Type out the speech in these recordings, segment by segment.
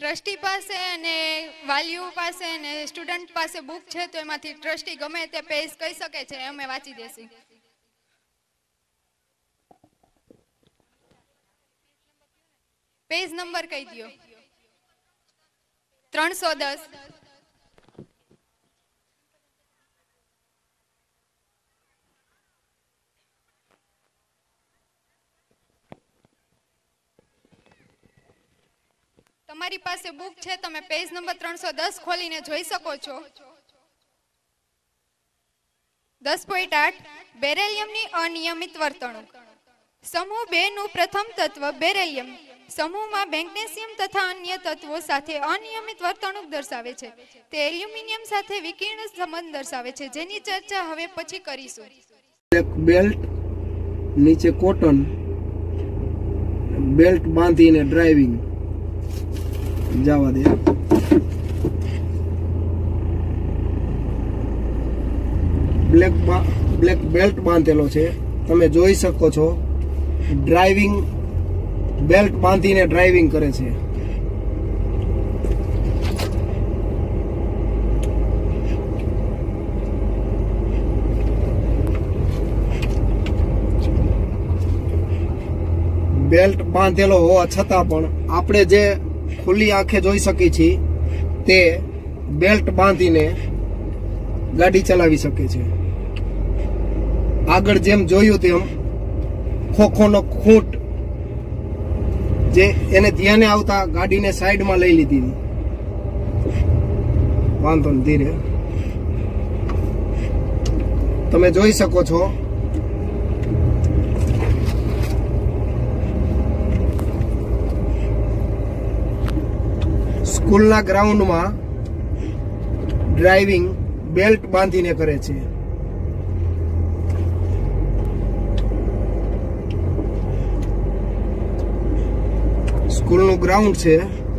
Trustee પાસે અને વાલીઓ પાસે અને સ્ટુડન્ટ પાસે બુક છે તો એમાંથી ટ્રસ્ટી ગમે તે પેજ કહી શકે છે, અમે વાંચી દેસી. પેજ નંબર કહી દો. 310. તમારી પાસે બુક છે, તમે પેજ નંબર 310 ખોલીને જોઈ શકો છો. 10.8 બેરેલિયમની અનિયમિત વર્તણૂક. સમૂહ 2 નું પ્રથમ તત્વ બેરેલિયમ સમૂહમાં મેગ્નેશિયમ તથા અન્ય તત્વો સાથે અનિયમિત વર્તણૂક દર્શાવે છે. તે એલ્યુમિનિયમ સાથે વિકિરણ સંબંધ દર્શાવે છે, જેની ચર્ચા હવે પછી કરીશું. એક બેલ્ટ નીચે કોટન બેલ્ટ બાંધીને ડ્રાઇવિંગ જવા દે. બ્લેક બેલ્ટ બાંધેલો છે, તમે જોઈ શકો છો. ડ્રાઇવિંગ બેલ્ટ બાંધીને ડ્રાઇવિંગ કરે છે. બેલ્ટ બાંધેલો હોવા છતાં પણ આપણે જે ખુલ્લી આંખે જોઈ શકીએ છીએ તે બેલ્ટ બાંધીને ગાડી ચલાવી શકે છે. આગળ જેમ જોયું તેમ ખોખોનો ખૂંટ જે એને ધ્યાને આવતા ગાડીને સાઈડમાં લઈ લીધી. વાંધો ને ધીરે તમે જોઈ શકો છો. સ્કૂલના ગ્રાઉન્ડમાં ડ્રાઇવિંગ બેલ્ટ બાંધીને કરે છે. સ્કૂલનું ગ્રાઉન્ડ છે,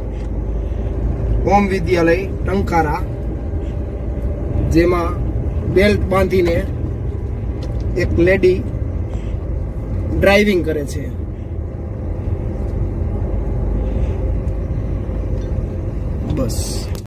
ઓમ વિદ્યાલય ટંકારા, જેમાં બેલ્ટ બાંધીને એક લેડી ડ્રાઇવિંગ કરે છે. બસ.